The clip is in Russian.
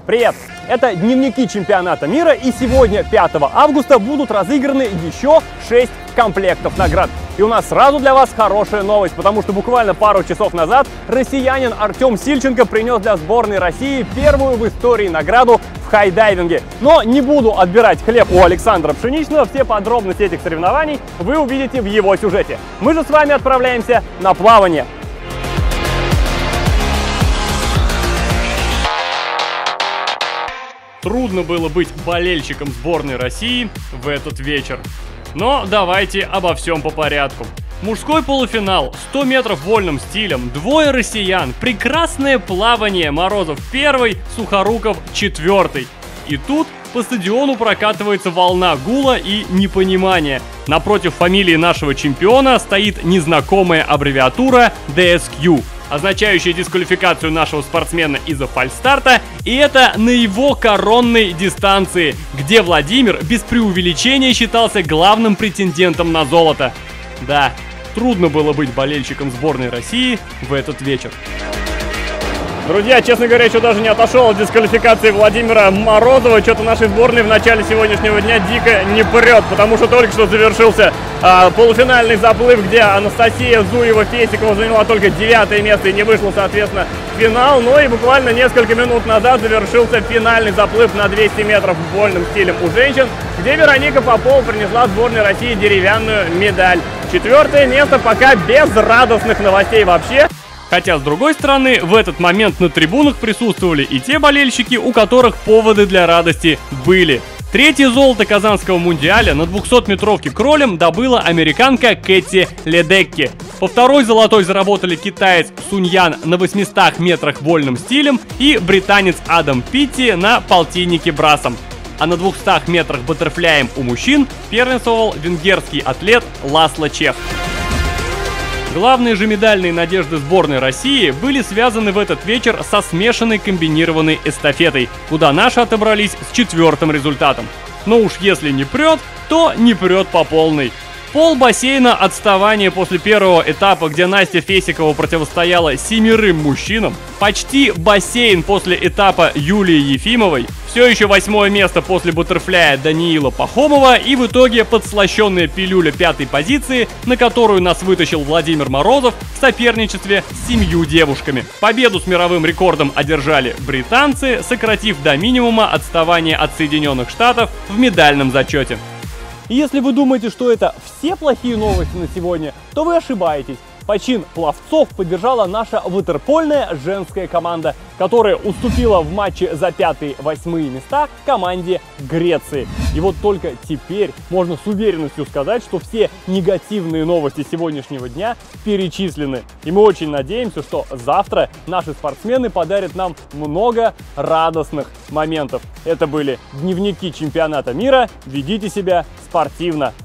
Привет! Это дневники чемпионата мира, и сегодня, 5 августа, будут разыграны еще 6 комплектов наград. И у нас сразу для вас хорошая новость, потому что буквально пару часов назад россиянин Артем Сильченко принес для сборной России первую в истории награду в хайдайвинге. Но не буду отбирать хлеб у Александра Пшеничного, все подробности этих соревнований вы увидите в его сюжете. Мы же с вами отправляемся на плавание. Трудно было быть болельщиком сборной России в этот вечер. Но давайте обо всем по порядку. Мужской полуфинал, 100 метров вольным стилем, двое россиян, прекрасное плавание, Морозов 1, Сухоруков 4. И тут по стадиону прокатывается волна гула и непонимания. Напротив фамилии нашего чемпиона стоит незнакомая аббревиатура DSQ, означающая дисквалификацию нашего спортсмена из-за фальстарта, и это на его коронной дистанции, где Владимир без преувеличения считался главным претендентом на золото. Да, трудно было быть болельщиком сборной России в этот вечер. Друзья, честно говоря, еще даже не отошел от дисквалификации Владимира Морозова. Что-то нашей сборной в начале сегодняшнего дня дико не прет, потому что только что завершился полуфинальный заплыв, где Анастасия Зуева-Фесикова заняла только 9 место и не вышла, соответственно, в финал. Ну и буквально несколько минут назад завершился финальный заплыв на 200 метров вольным стилем у женщин, где Вероника Попова принесла сборной России деревянную медаль. 4 место пока без радостных новостей вообще. Хотя, с другой стороны, в этот момент на трибунах присутствовали и те болельщики, у которых поводы для радости были. Третье золото Казанского мундиаля на 200-метровке кролем добыла американка Кэти Ледекки. По второй золотой заработали китаец Суньян на 800 метрах вольным стилем и британец Адам Питти на полтиннике брасом. А на 200 метрах баттерфляем у мужчин первенствовал венгерский атлет Ласло Чех. Главные же медальные надежды сборной России были связаны в этот вечер со смешанной комбинированной эстафетой, куда наши отобрались с 4-м результатом. Но уж если не прет, то не прет по полной. Пол бассейна отставания после первого этапа, где Настя Фесикова противостояла 7 мужчинам, почти бассейн после этапа Юлии Ефимовой, все еще 8 место после баттерфляя Даниила Пахомова и в итоге подслащенная пилюля 5-й позиции, на которую нас вытащил Владимир Морозов в соперничестве с 7 девушками. Победу с мировым рекордом одержали британцы, сократив до минимума отставание от Соединенных Штатов в медальном зачете. И если вы думаете, что это все плохие новости на сегодня, то вы ошибаетесь. Почин пловцов поддержала наша ватерпольная женская команда, которая уступила в матче за 5-8 места команде Греции. И вот только теперь можно с уверенностью сказать, что все негативные новости сегодняшнего дня перечислены. И мы очень надеемся, что завтра наши спортсмены подарят нам много радостных моментов. Это были дневники чемпионата мира. Ведите себя спортивно.